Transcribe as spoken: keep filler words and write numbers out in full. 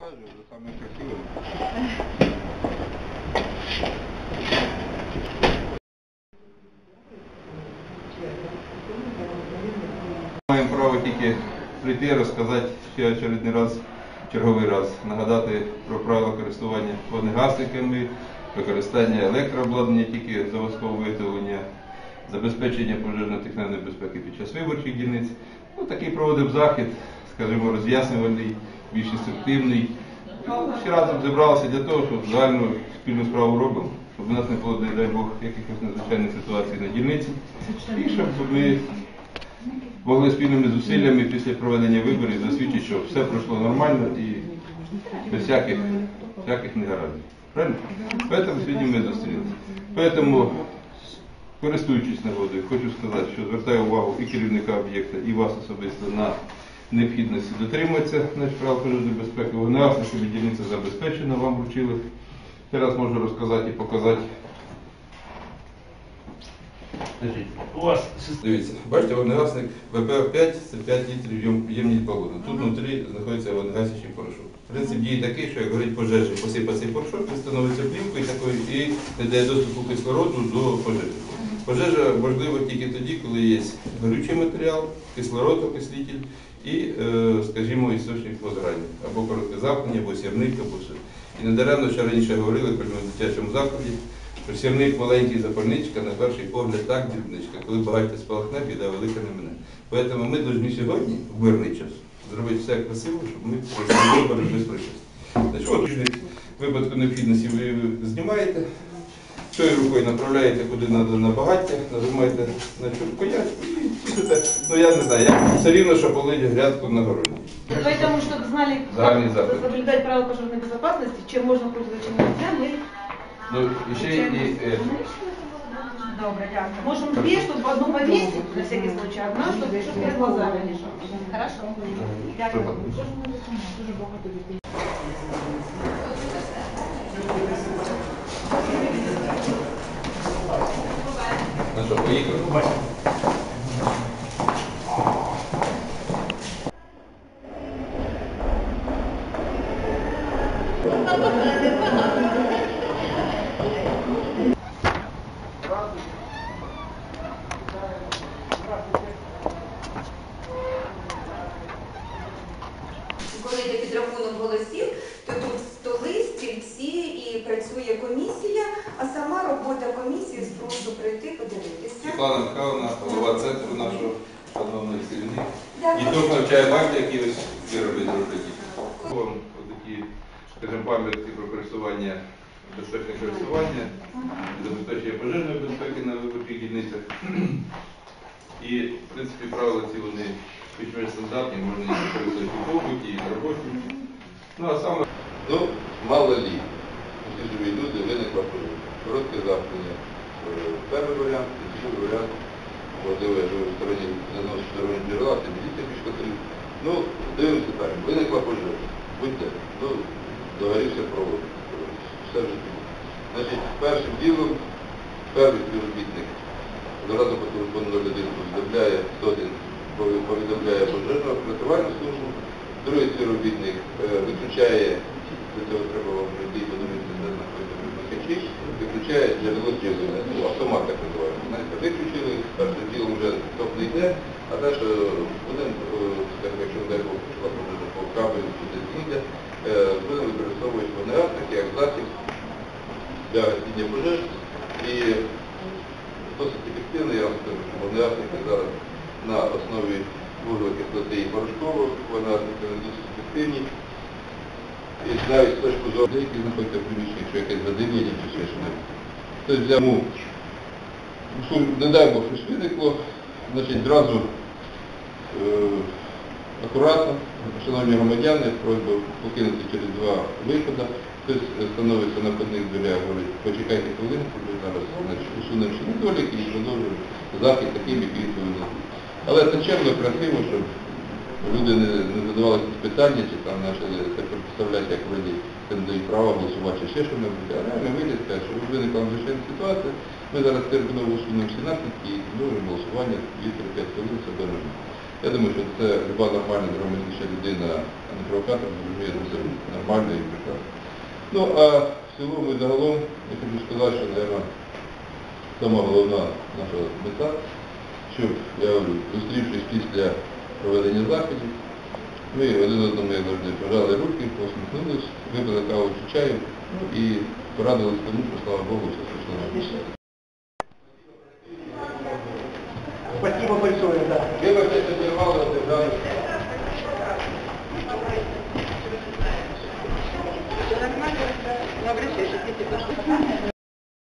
розказую, це саме красиве. Маємо право тільки прийти, розказати ще очередний раз, черговий раз, нагадати про правила користування вогнегасниками, використання електрообладнання тільки заводського виготовлення, забезпечення пожежно-технічної безпеки під час виборчих дільниць. Ну, такий проводив захід, скажімо, роз'яснювальний, більш інструктивний. Ну, всі разом зібралися для того, щоб загальну спільну справу робимо, щоб у нас не було, дай Бог, якихось надзвичайних ситуацій на дільниці. І щоб ми могли спільними зусиллями після проведення виборів засвідчити, що все пройшло нормально і без всяких, всяких негараздів. Правильно? Тому сьогодні ми зустрілися. Тому, користуючись нагодою, хочу сказати, що звертаю увагу і керівника об'єкта, і вас особисто на необхідності дотримуватися правил пожежної безпеки. Вогнегасників дільниця забезпечена, вам вручили. Зараз можу розказати і показати. Дивіться, бачите, вогнегасник вэ пе п'ять – це п'ять літрів ємність балону. Тут внутрі знаходиться вогнегасячий порошок. Принцип дії такий, що як горить пожежа, посипає цей порошок, він становиться плівкою такою і не дає доступу кислороду до пожежі. Пожежа можлива тільки тоді, коли є горючий матеріал, кислород, окислитель і, скажімо, істочник возгорання, або коротке замкнення, або сірник, або все. І недаремно ще раніше говорили при дитячому закладі, що сірник маленький запальничка, на перший погляд так дрібничка, коли багаття спалахне, біда велика не мене. Тому ми повинні сьогодні, в мирний час, зробити все красиво, щоб ми пройшли вибори без причастя. От, в випадку необхідності ви знімаєте, цією рукою направляєте куди треба на багаття, нажимаєте на цю рукоятку і тішите. Ну я не знаю, як все рівно, що полить грядку на городі. Поэтому, чтобы знали, как соблюдать правила пожарной безопасности, чем можно пользоваться, чем нельзя, мы... Ну, еще и... Добре, дякую. Можем две, чтобы одну повесить, на всякий случай, одна, чтобы чтобы перед глазами лежала. Хорошо? Дякую. Ну що, поїхали? Коли йде підрахунок голосів, то тут столи, стільці і працює комісія, а сама робота комісії спрошу прийти, подивитися. Світлана Михайловна, голова центру нашого, шановний керівник. І тут навчає бачите, які ось вироби зробити. Вам такі, скажімо, пам'ятки про користування, безпечне користування, забезпечення пожежної безпеки на виборчих дільницях. І, в принципі, правила ці вони більш-менш стандартні, можна їх використовувати і в побуті, і в роботі. Ну, а саме... Ну, мало лі. Усі живі люди, виникла коротке замкнення. Перший варіант, і другий варіант, коли ви в стороні заносите дорожні джерела, це міліція пішкотелів. Ну, дивимося так, виникла пожежа. Будьте, ну, догорівся провод. Все в житті. Значить, першим ділом, перший співробітник зразу по телефону до людини повідомляє сто один, повідомляє пожежну рятувальну службу, другий співробітник виключає, для цього треба вам прийти і подивитися, де знаходиться вимикачі, виключає джерело живлення, ну, автомат так називаємо. Знаєте, виключили, першим ділом вже топ не йде, а далі будемо, якщо не дай Бог пішла пожежа по кабелю, чи десь ніде, будемо використовувати вогнегасник як засіб для гасіння пожеж. І досить ефективно, я вам скажу, що вогнегасники зараз на основі вуглекислоти і порошкового, вогнегасники не досить ефективні. І навіть з точки зору, які знаходяться в приміщенні, якщо якесь задимлення чи ще щось. Тобто для му, шум, не дай Бог, щось виникло, значить, одразу е, акуратно, шановні громадяни, просьба покинути через два виходи. Хтось становиться на входних дверях, говорить, почекайте хвилинку, ми зараз усунемо ще недоліки і продовжуємо захід таким, який повинен бути. Але це чемно, красиво, щоб люди не, не задавали якісь питання, чи там почали так представляти, як вроді це не дають права голосувати, чи ще що-небудь. А реально вийде, скаже, що виникла надзвичайна ситуація, ми зараз терміново усунемо всі наслідки і продовжуємо голосування дві-три-п'ять хвилин, це бережно. Я думаю, що це люба нормальна здоровомисляща людина, а не провокатор, зрозуміє, що це нормально і прекрасно. Ну, а в цілому і загалом я хочу сказати, що, мабуть, сама головна наша мета, щоб, я говорю, зустрівшись після проведення заходів, ми один одному, як завжди, пожали руки, посміхнулись, випили каву чи чаю, ну і порадились тому, що, слава Богу, все пройшло.